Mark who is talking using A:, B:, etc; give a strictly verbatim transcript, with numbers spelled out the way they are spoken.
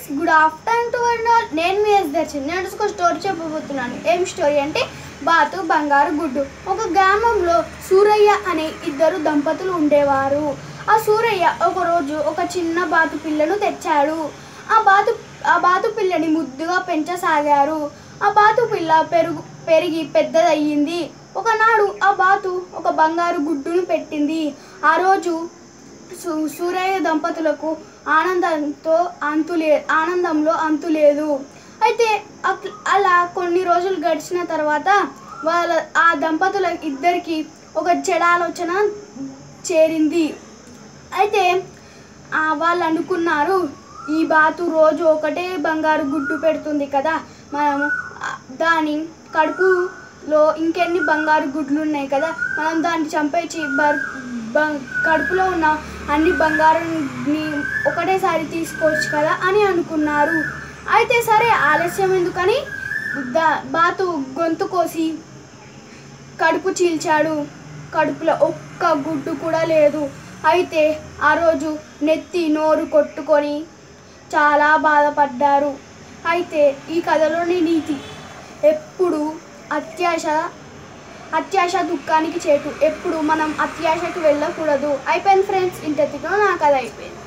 A: Friends, good afternoon to one all. నేను మీ yes Darshan. నేను ఒక స్టోరీ చెప్పబోతున్నాను. ఏం స్టోరీ అంటే బాతు బంగారు గుడ్డు. ఒక గ్రామంలో సూరయ్య అనే ఇద్దరు దంపతులు ఉండేవారు. ఆ సూరయ్య ఒకరోజు ఒక చిన్న బాతు పిల్లను తెచ్చాడు. ఆ బాతు ఆ బాతు పిల్లని ముద్దుగా పెంచసాగారు. ఆ బాతు పిల్ల పెరుగు పెరిగి పెద్దదయ్యింది. ఒకనాడు ఆ బాతు ఒక బంగారు గుడ్డును పెట్టింది. ఆ రోజు సూరయ్య దంపతులకు ఆనందంతో అంతులే ఆనందంలో అంతులేదు. అయితే అలా కొన్ని రోజులు గడిచిన తర్వాత వాళ్ళ ఆ దంపతుల ఇద్దరికి ఒక చెడ ఆలోచన చేరింది. అయితే వాళ్ళు అనుకున్నారు, ఈ బాతు రోజు ఒకటే బంగారు గుడ్డు పెడుతుంది కదా, మనం దాని కడుపులో ఇంకెన్ని బంగారు గుడ్లు ఉన్నాయి కదా, మనం దాన్ని చంపేసి బర్ కడుపులో ఉన్న అన్ని బంగారాన్ని ఒకటేసారి తీసుకోవచ్చు కదా అని అనుకున్నారు. అయితే సరే, ఆలస్యం ఎందుకని దా బాతు గొంతు కోసి కడుపు చీల్చాడు. కడుపులో ఒక్క గుడ్డు కూడా లేదు. అయితే ఆ రోజు నెత్తి నోరు కొట్టుకొని చాలా బాధపడ్డారు. అయితే ఈ కథలోని నీతి, ఎప్పుడు అత్యాశ అత్యాశ దుఃఖానికి చేటు. ఎప్పుడు మనం అత్యాశకు వెళ్ళకూడదు. అయిపోయింది ఫ్రెండ్స్, ఇంతటితో నా కథ అయిపోయింది.